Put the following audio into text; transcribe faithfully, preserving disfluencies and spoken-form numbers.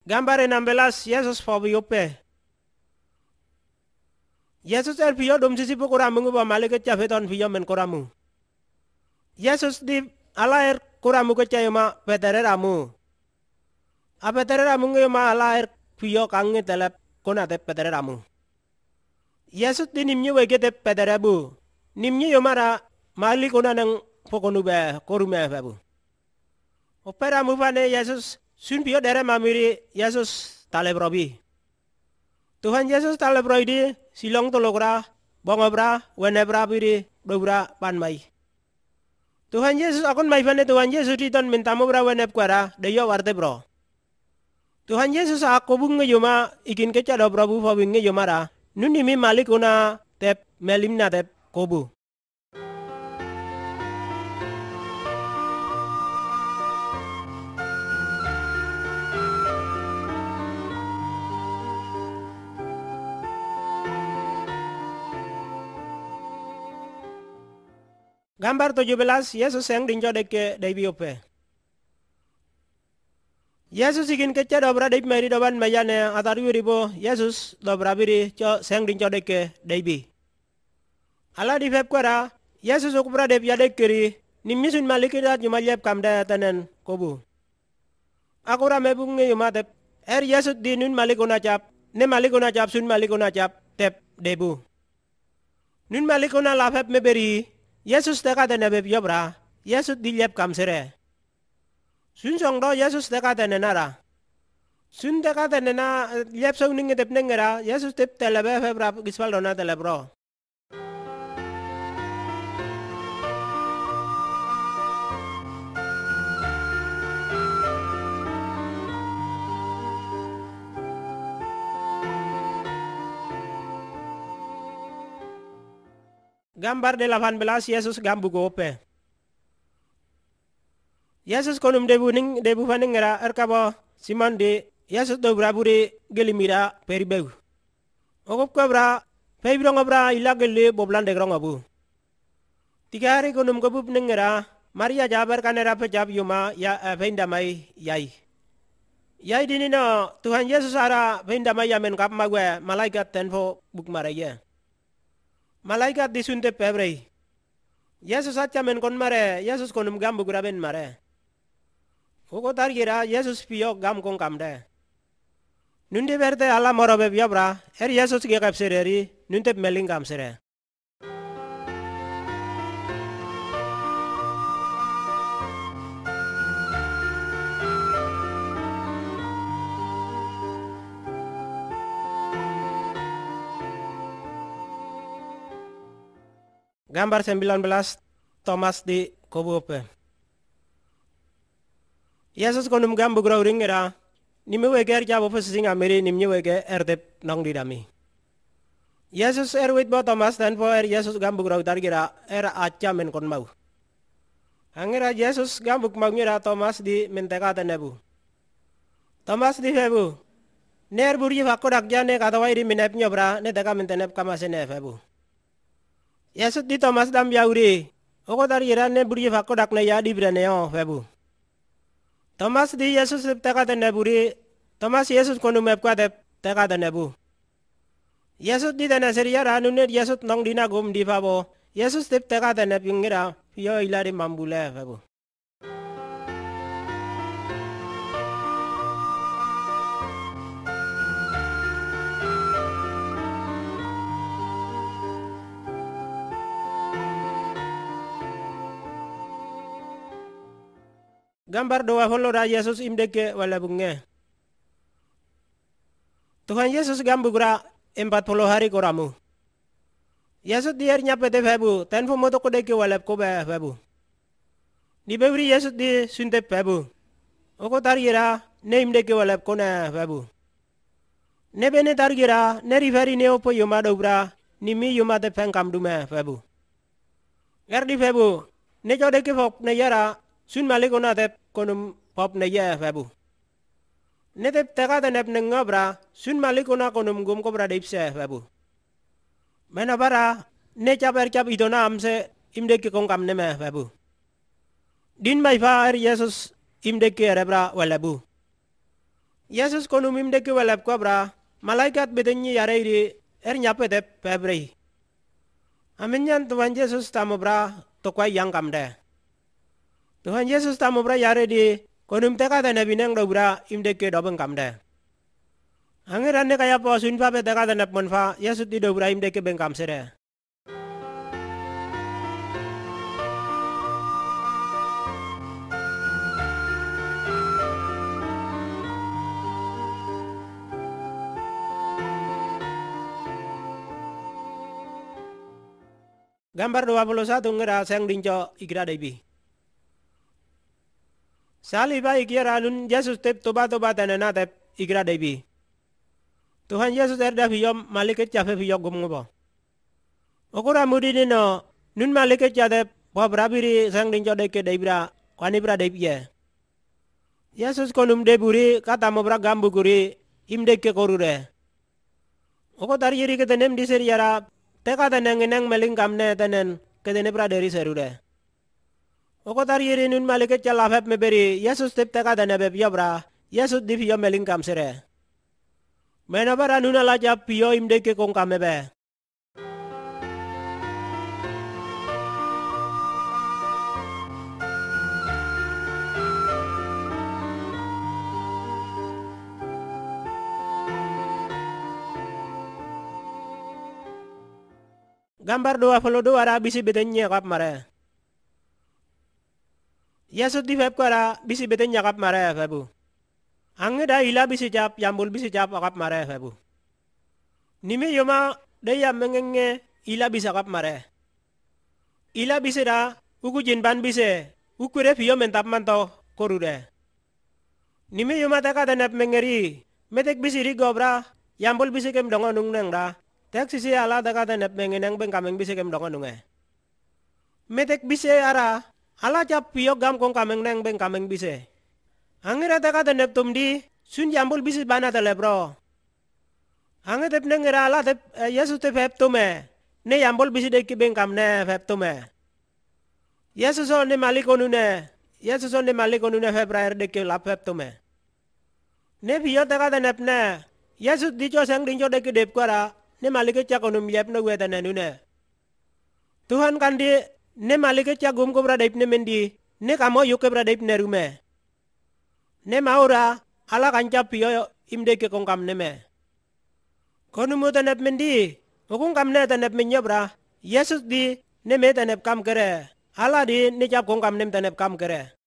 Gambar enam belas Yesus fobiope. Yesus er vio dom sisi po kuramu ba malike chafeton vio men kuramu. Yesus di ala er kuramu ke chayoma petereramu. A petereramu ngema ala er vio kange telep konate petereramu. Yesus di nimnye wege te peterebu. Nimnye yomara mali kona nang pokonube korume febu. Opera mufane Yesus sun vio dere mamiri Yesus talebrobi. Tuhan Yesus talebrobi di silong tolokra bongobra wenebra biri dobra panmai. Tuhan Yesus akon mai fane Tuhan Yesus di ton mintamu bra weneb kwara deyo warte bro. Tuhan Yesus aku bunge yoma ikin kecha do prabu fobinge yomara nuni mi malik una tep melimna tep kobu. Gambar tujuh belas Yesus yang dinjo deke deibiope. Yesus ikin kecha dobra deib meri doban mayane atari ribo Yesus dobra biri cho seng dinjo deke deibi. Ala di feb kwara Yesus ukupra deb ya dekeri nimisun malikidat yumalyep kamda tanen kobu. Aku rame bunge yumatep er Yesus di nun malikuna cap ne malikuna cap sun malikuna cap tep debu. Nun malikuna lafep meberi Yesus teka tene beb yobra, Yesus dilyep kamsere. Sun song do Yesus teka tene nara. Sun teka tene na lyep song ninge tep nengera, Yesus tep telebe febra gisfal dona telebro. Gambar delapan belas Yesus gambu gope. Yesus konum debu ning debu faningera erkabo Simon di Yesus do braburi gelimira peribeu. Okop kabra pebro ngobra ila gele boblan de grongabu. Tiga hari konum kobup ningera Maria jabar kanera pejab yuma ya peinda mai yai. Yai dinino Tuhan Yesus ara peinda mai yamen kap magwe malaikat tenfo buk maraya. Malaikat disunte pebrei. Yesus acha men kon mare, Yesus konum gambu graben mare. Koko targira Yesus pio gam kon kamde. Nunde berte ala morobe biabra, er Yesus ge kapsereri, nunte meling kamsere. Gambar sembilan belas Thomas di kobope. Yesus konum gambu grau ringera nimi wege er jabo pesinga meri nimni wege erdep nong didami. Yesus er wit bo Thomas dan po er Yesus gambu grau targira er acha men kon mau. Angera Yesus gambu mau ngira Thomas di menteka tenebu. Thomas di febu. Ner buri fakodak jane katawai di minep nyobra ne teka mentenep kamasene febu. Yesus di Thomas dam yauri. Oko targira ne buri fakodak ne ya di braneo febu. Thomas di Yesus teka tene buri. Thomas Yesus konum mep kwatep teka tenebu. Yesus di tene seria ranune Yesus nong dina gum di fabo. Yesus tep teka tene pingira yo ilari mambule febu. Gambar doa folora Yesus imdeke wala bunge. Tuhan Yesus gambu gura empat puluh hari koramu. Yesus diarnya pete febu, tenfu moto kodeke walap kobe febu. Di bebri Yesus di sunte febu. Oko targira ne imdeke walap kona febu. Ne bene targira ne riferi ne opo yoma dobra nimi yoma te pengkam dume febu. Gardi febu ne jodeke fok ne yara sun malikona tep konum pop ne ye febu. Ne tep teka tenep ne ngobra sun malikona konum gum kobra deipse febu. Mena bara ne caper cap idona amse imdeke kongkam ne me febu. Din mai fa er Yesus imdeke rebra walabu. Yesus konumim de ke welep ko bra malaikat bedenyi yare di er nyape de pebrei. Aminyan Tuhan Yesus tamu bra tokwai yang kamde. Tuhan Yesus tamu bra yare di konum teka de nebineng do bra imde ke dobeng kamde. Angiran ne kaya po sunfa pe teka de nep monfa Yesus di do bra imde ke beng kamsere. Gambar dua puluh satu ngira sang dinjo ikira debi. Sali ba ikira nun Yesus tep toba toba tanana tep ikira debi. Tuhan Yesus erda fiyom maliket cafe fiyok gumngobo. Okura mudi nino nun maliket cafe po brabiri sang dinjo deke debra kwani bra debye. Yesus konum deburi kata mo bra gambu guri imdeke korure. Oko tari yiri ketenem di seriara teka teneng eneng meling kamne tenen ketene pra dari serude. Oko tar yiri nun maliket calafep meberi Yesus tip teka tene beb yobra Yesus di fiyo meling kam sere. Menabara nuna laja piyo imde ke kong kamebe. Gambar dua puluh dua ara bisi betenya kap mare. Yesus di feb kara bisi betenya kap mare febu. Ange da ila bisi cap yambul bisi cap kap mare febu. Nime yoma de ya mengenge ila bisa kap mare. Ila bisi da uku jinban bisi ukure fiyo mentap manto korude. Nime yoma teka tenep mengeri metek bisi rigobra yambul bisi kem dongo nung neng da. Tek sisi ala teka tenep mengeneng beng kameng bisi kem dongo nunge. Metek bisi ara ala cap piyok gam kong kameng neng beng kameng bisi. Angera teka tenep tumdi sun jambul bisi bana telebro. Ange tep nengera ala tep eh, Yesus tep hep tume. Ne jambul bisi deki beng kam ne hep tume. Yesus on ne malikonune. Yesus on ne malikonune hep raer deki lap hep tume. Ne piyok teka tenep ne. Yesus dico sang dinco deki dep kuara. Ne malike cak onum yep na weta nenune. Tuhan kandi ne malike cak gum ko bradaip ne mendi ne kamo yuke bradaip ne rume. Ne maura ala kanca piyo imde ke kongkam ne me. Konumu tanep mendi ukung kam ne tanep menyobra Yesus di ne me tanep kam kere. Ala di ne cap kongkam nem tanep kam kere.